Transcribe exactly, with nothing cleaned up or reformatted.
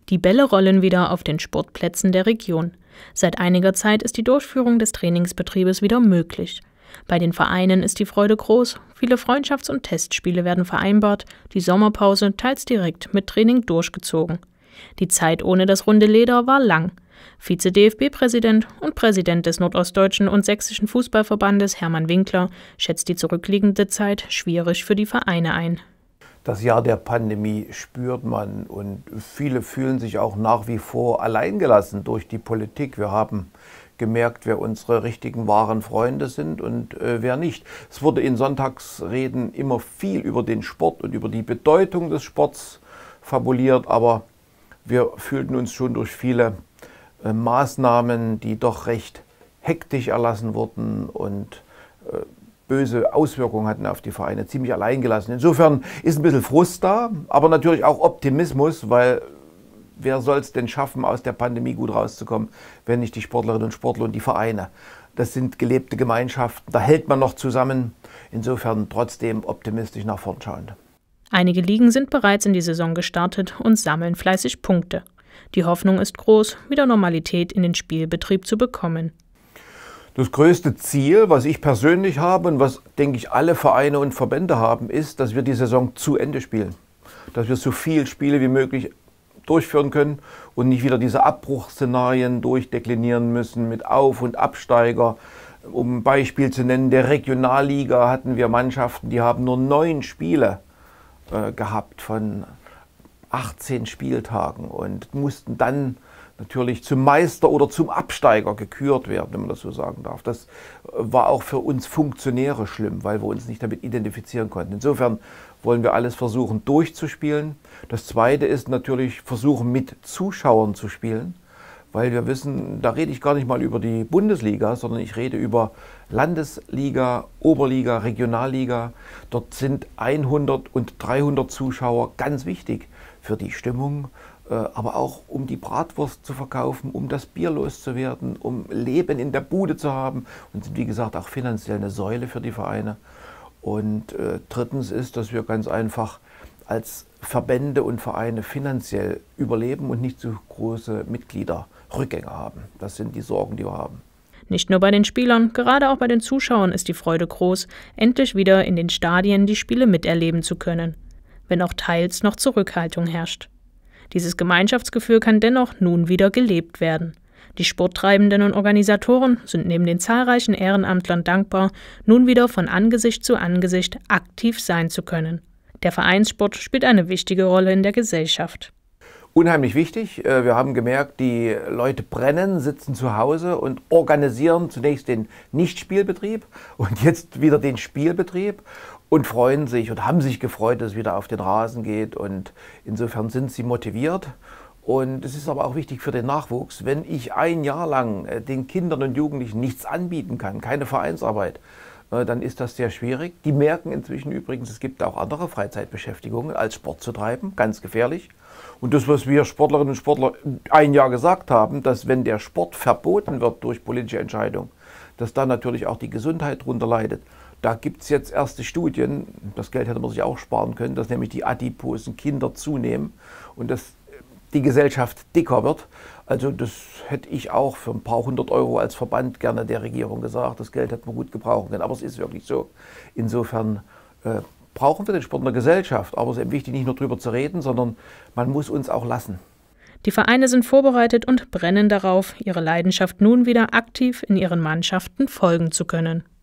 Die Bälle rollen wieder auf den Sportplätzen der Region. Seit einiger Zeit ist die Durchführung des Trainingsbetriebes wieder möglich. Bei den Vereinen ist die Freude groß, viele Freundschafts- und Testspiele werden vereinbart, die Sommerpause teils direkt mit Training durchgezogen. Die Zeit ohne das runde Leder war lang. Vize-D F B-Präsident und Präsident des Nordostdeutschen und Sächsischen Fußballverbandes Hermann Winkler schätzt die zurückliegende Zeit schwierig für die Vereine ein. Das Jahr der Pandemie spürt man und viele fühlen sich auch nach wie vor alleingelassen durch die Politik. Wir haben gemerkt, wer unsere richtigen, wahren Freunde sind und äh, wer nicht. Es wurde in Sonntagsreden immer viel über den Sport und über die Bedeutung des Sports fabuliert, aber wir fühlten uns schon durch viele äh, Maßnahmen, die doch recht hektisch erlassen wurden und äh, böse Auswirkungen hatten auf die Vereine, ziemlich alleingelassen. Insofern ist ein bisschen Frust da, aber natürlich auch Optimismus, weil wer soll es denn schaffen, aus der Pandemie gut rauszukommen, wenn nicht die Sportlerinnen und Sportler und die Vereine. Das sind gelebte Gemeinschaften, da hält man noch zusammen. Insofern trotzdem optimistisch nach vorn schauend. Einige Ligen sind bereits in die Saison gestartet und sammeln fleißig Punkte. Die Hoffnung ist groß, wieder Normalität in den Spielbetrieb zu bekommen. Das größte Ziel, was ich persönlich habe und was, denke ich, alle Vereine und Verbände haben, ist, dass wir die Saison zu Ende spielen. Dass wir so viele Spiele wie möglich durchführen können und nicht wieder diese Abbruchszenarien durchdeklinieren müssen mit Auf- und Absteiger. Um ein Beispiel zu nennen, der Regionalliga hatten wir Mannschaften, die haben nur neun Spiele äh, gehabt von achtzehn Spieltagen und mussten dann natürlich zum Meister oder zum Absteiger gekürt werden, wenn man das so sagen darf. Das war auch für uns Funktionäre schlimm, weil wir uns nicht damit identifizieren konnten. Insofern wollen wir alles versuchen durchzuspielen. Das Zweite ist natürlich versuchen mit Zuschauern zu spielen, weil wir wissen, da rede ich gar nicht mal über die Bundesliga, sondern ich rede über Landesliga, Oberliga, Regionalliga. Dort sind hundert und dreihundert Zuschauer ganz wichtig für die Stimmung, aber auch um die Bratwurst zu verkaufen, um das Bier loszuwerden, um Leben in der Bude zu haben und sind, wie gesagt, auch finanziell eine Säule für die Vereine. Und äh, drittens ist, dass wir ganz einfach als Verbände und Vereine finanziell überleben und nicht so große Mitgliederrückgänge haben. Das sind die Sorgen, die wir haben. Nicht nur bei den Spielern, gerade auch bei den Zuschauern ist die Freude groß, endlich wieder in den Stadien die Spiele miterleben zu können, wenn auch teils noch Zurückhaltung herrscht. Dieses Gemeinschaftsgefühl kann dennoch nun wieder gelebt werden. Die Sporttreibenden und Organisatoren sind neben den zahlreichen Ehrenamtlern dankbar, nun wieder von Angesicht zu Angesicht aktiv sein zu können. Der Vereinssport spielt eine wichtige Rolle in der Gesellschaft. Unheimlich wichtig. Wir haben gemerkt, die Leute brennen, sitzen zu Hause und organisieren zunächst den Nichtspielbetrieb und jetzt wieder den Spielbetrieb und freuen sich und haben sich gefreut, dass es wieder auf den Rasen geht. Und insofern sind sie motiviert. Und es ist aber auch wichtig für den Nachwuchs, wenn ich ein Jahr lang den Kindern und Jugendlichen nichts anbieten kann, keine Vereinsarbeit, dann ist das sehr schwierig. Die merken inzwischen übrigens, es gibt auch andere Freizeitbeschäftigungen als Sport zu treiben, ganz gefährlich. Und das, was wir Sportlerinnen und Sportler ein Jahr gesagt haben, dass wenn der Sport verboten wird durch politische Entscheidung, dass dann natürlich auch die Gesundheit darunter leidet. Da gibt es jetzt erste Studien, das Geld hätte man sich auch sparen können, dass nämlich die adiposen Kinder zunehmen und dass die Gesellschaft dicker wird. Also das hätte ich auch für ein paar hundert Euro als Verband gerne der Regierung gesagt. Das Geld hätte man gut gebrauchen können, aber es ist wirklich so. Insofern äh, brauchen wir den Sport in der Gesellschaft, aber es ist eben wichtig, nicht nur darüber zu reden, sondern man muss uns auch lassen. Die Vereine sind vorbereitet und brennen darauf, ihre Leidenschaft nun wieder aktiv in ihren Mannschaften folgen zu können.